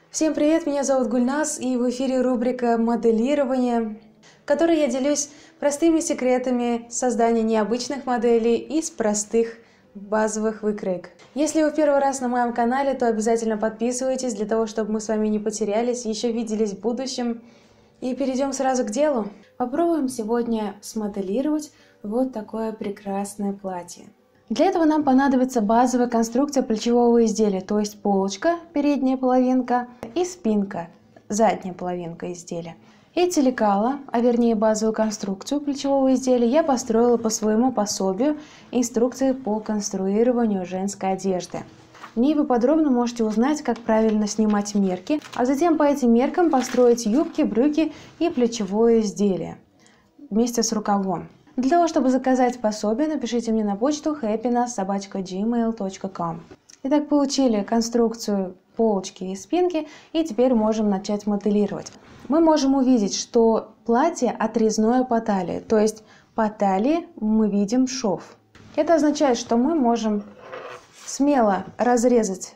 Всем привет, меня зовут Гульназ, и в эфире рубрика «Моделирование», в которой я делюсь простыми секретами создания необычных моделей из простых базовых выкроек. Если вы в первый раз на моем канале, то обязательно подписывайтесь, для того, чтобы мы с вами не потерялись, еще виделись в будущем. И перейдем сразу к делу. Попробуем сегодня смоделировать вот такое прекрасное платье. Для этого нам понадобится базовая конструкция плечевого изделия, то есть полочка, передняя половинка, и спинка, задняя половинка изделия. Эти лекала, а вернее базовую конструкцию плечевого изделия, я построила по своему пособию «Инструкции по конструированию женской одежды». В ней вы подробно можете узнать, как правильно снимать мерки, а затем по этим меркам построить юбки, брюки и плечевое изделие вместе с рукавом. Для того, чтобы заказать пособие, напишите мне на почту happiness@gmail.com. Итак, получили конструкцию полочки и спинки, и теперь можем начать моделировать. Мы можем увидеть, что платье отрезное по талии, то есть по талии мы видим шов. Это означает, что мы можем смело разрезать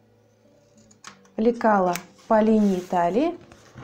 лекало по линии талии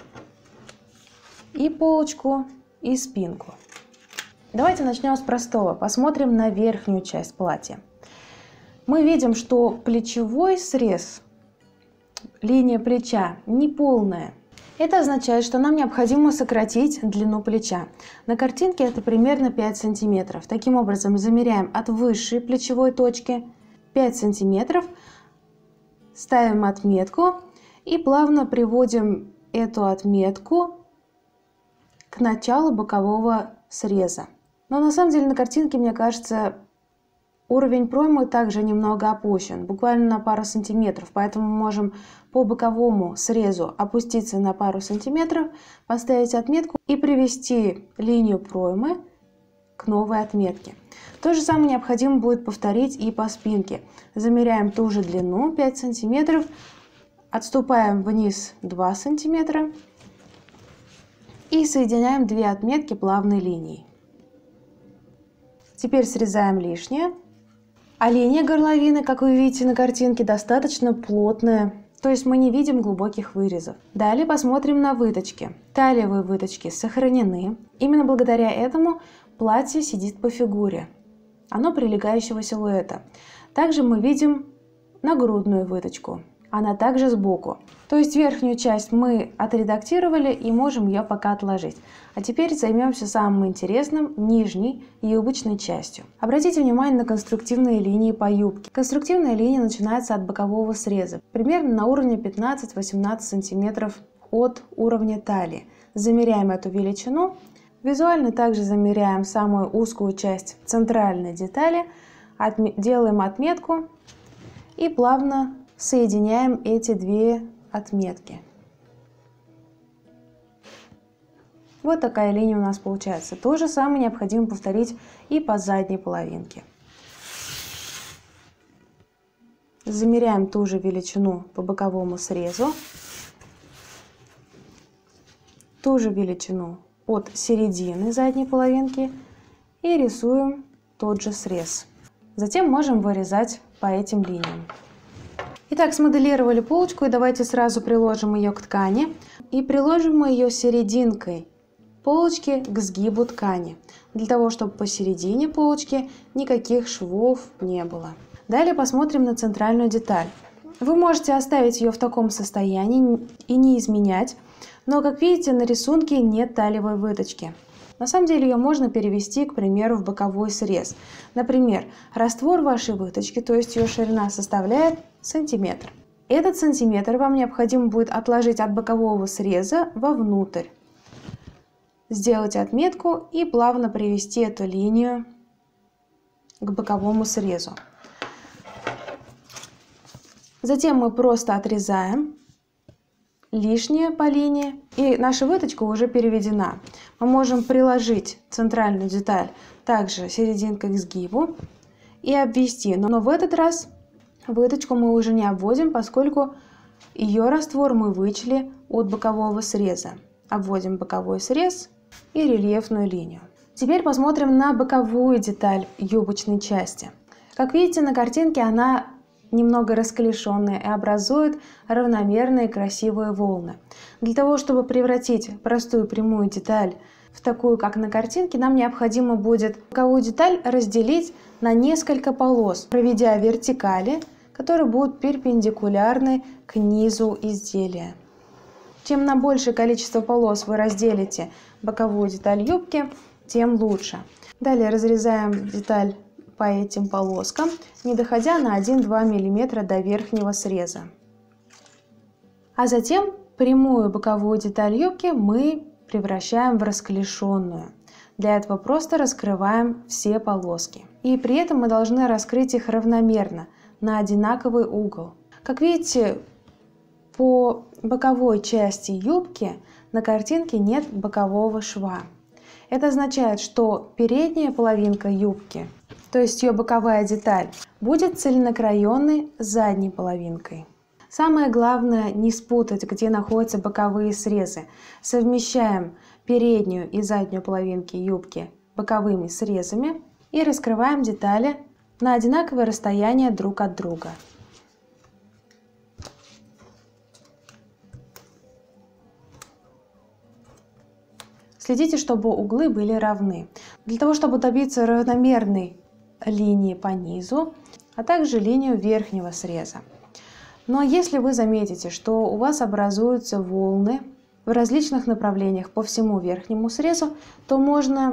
и полочку, и спинку. Давайте начнем с простого. Посмотрим на верхнюю часть платья. Мы видим, что плечевой срез, линия плеча, не полная. Это означает, что нам необходимо сократить длину плеча. На картинке это примерно 5 см. Таким образом, замеряем от высшей плечевой точки 5 см, ставим отметку и плавно приводим эту отметку к началу бокового среза. Но на самом деле на картинке, мне кажется, уровень проймы также немного опущен, буквально на пару сантиметров, поэтому мы можем по боковому срезу опуститься на пару сантиметров, поставить отметку и привести линию проймы к новой отметке. То же самое необходимо будет повторить и по спинке. Замеряем ту же длину 5 сантиметров, отступаем вниз 2 сантиметра и соединяем две отметки плавной линией. Теперь срезаем лишнее. А линия горловины, как вы видите на картинке, достаточно плотная, то есть мы не видим глубоких вырезов. Далее посмотрим на выточки. Талиевые выточки сохранены. Именно благодаря этому платье сидит по фигуре. Оно прилегающего силуэта. Также мы видим нагрудную выточку. Она также сбоку. То есть верхнюю часть мы отредактировали и можем ее пока отложить. А теперь займемся самым интересным, нижней юбочной частью. Обратите внимание на конструктивные линии по юбке. Конструктивная линия начинается от бокового среза, примерно на уровне 15-18 см от уровня талии. Замеряем эту величину. Визуально также замеряем самую узкую часть центральной детали, делаем отметку и плавно соединяем эти две отметки. Вот такая линия у нас получается. То же самое необходимо повторить и по задней половинке. Замеряем ту же величину по боковому срезу, ту же величину от середины задней половинки и рисуем тот же срез. Затем можем вырезать по этим линиям. Итак, смоделировали полочку, и давайте сразу приложим ее к ткани. И приложим мы ее серединкой полочки к сгибу ткани, для того, чтобы посередине полочки никаких швов не было. Далее посмотрим на центральную деталь. Вы можете оставить ее в таком состоянии и не изменять, но, как видите, на рисунке нет талиевой выточки. На самом деле ее можно перевести, к примеру, в боковой срез. Например, раствор вашей выточки, то есть ее ширина, составляет сантиметр. Этот сантиметр вам необходимо будет отложить от бокового среза вовнутрь. Сделать отметку и плавно привести эту линию к боковому срезу. Затем мы просто отрезаем лишнее по линии, и наша выточка уже переведена. Мы можем приложить центральную деталь также серединкой к сгибу и обвести, но в этот раз выточку мы уже не обводим, поскольку ее раствор мы вычли от бокового среза. Обводим боковой срез и рельефную линию. Теперь посмотрим на боковую деталь юбочной части. Как видите, на картинке она немного расклешенные и образуют равномерные красивые волны. Для того, чтобы превратить простую прямую деталь в такую, как на картинке, нам необходимо будет боковую деталь разделить на несколько полос, проведя вертикали, которые будут перпендикулярны к низу изделия. Чем на большее количество полос вы разделите боковую деталь юбки, тем лучше. Далее разрезаем деталь по этим полоскам, не доходя на 1-2 мм до верхнего среза. А затем прямую боковую деталь юбки мы превращаем в расклешенную. Для этого просто раскрываем все полоски. И при этом мы должны раскрыть их равномерно, на одинаковый угол. Как видите, по боковой части юбки на картинке нет бокового шва. Это означает, что передняя половинка юбки, то есть ее боковая деталь, будет цельнокраенной задней половинкой. Самое главное не спутать, где находятся боковые срезы. Совмещаем переднюю и заднюю половинки юбки боковыми срезами и раскрываем детали на одинаковое расстояние друг от друга. Следите, чтобы углы были равны. Для того, чтобы добиться равномерной линии по низу, а также линию верхнего среза. Но если вы заметите, что у вас образуются волны в различных направлениях по всему верхнему срезу, то можно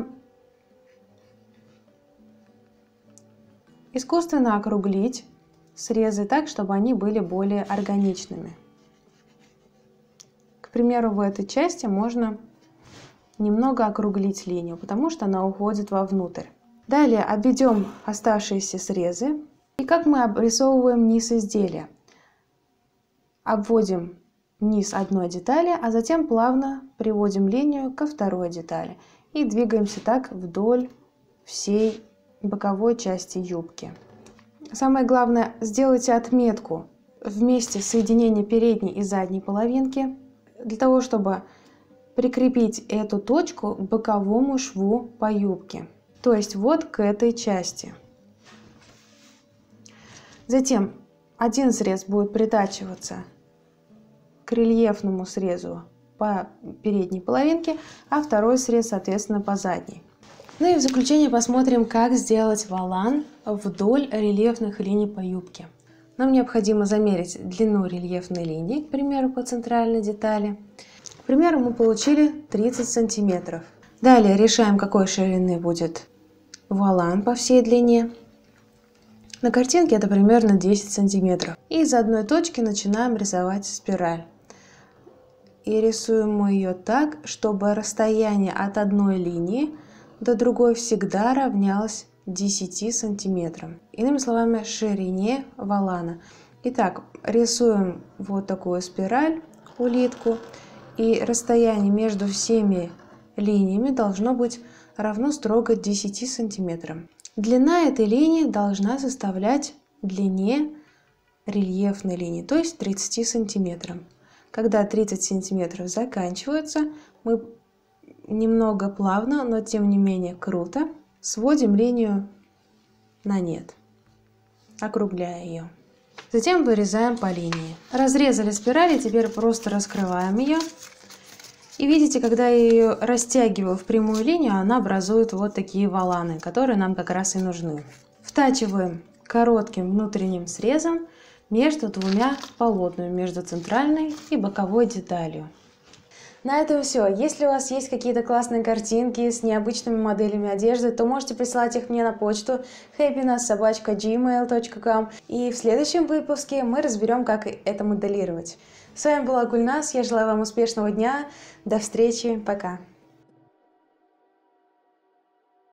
искусственно округлить срезы так, чтобы они были более органичными. К примеру, в этой части можно немного округлить линию, потому что она уходит вовнутрь. Далее обведем оставшиеся срезы. И как мы обрисовываем низ изделия? Обводим низ одной детали, а затем плавно приводим линию ко второй детали. И двигаемся так вдоль всей боковой части юбки. Самое главное, сделайте отметку в месте соединения передней и задней половинки, для того, чтобы прикрепить эту точку к боковому шву по юбке, то есть вот к этой части. Затем один срез будет притачиваться к рельефному срезу по передней половинке, а второй срез, соответственно, по задней. Ну и в заключение посмотрим, как сделать волан вдоль рельефных линий по юбке. Нам необходимо замерить длину рельефной линии, к примеру, по центральной детали. К примеру, мы получили 30 сантиметров. Далее решаем, какой ширины будет волан по всей длине. На картинке это примерно 10 сантиметров. И из одной точки начинаем рисовать спираль. И рисуем мы ее так, чтобы расстояние от одной линии до другой всегда равнялось 10 сантиметрам. Иными словами, ширине волана. Итак, рисуем вот такую спираль, улитку. И расстояние между всеми линиями должно быть равно строго 10 сантиметрам. Длина этой линии должна составлять длине рельефной линии, то есть 30 сантиметрам. Когда 30 сантиметров заканчиваются, мы немного плавно, но тем не менее круто сводим линию на нет, округляя ее. Затем вырезаем по линии. Разрезали спираль, и теперь просто раскрываем ее. И видите, когда я ее растягиваю в прямую линию, она образует вот такие воланы, которые нам как раз и нужны. Втачиваем коротким внутренним срезом между двумя полотнами, между центральной и боковой деталью. На этом все. Если у вас есть какие-то классные картинки с необычными моделями одежды, то можете присылать их мне на почту happiness@gmail.com. И в следующем выпуске мы разберем, как это моделировать. С вами была Гульнас. Я желаю вам успешного дня. До встречи. Пока.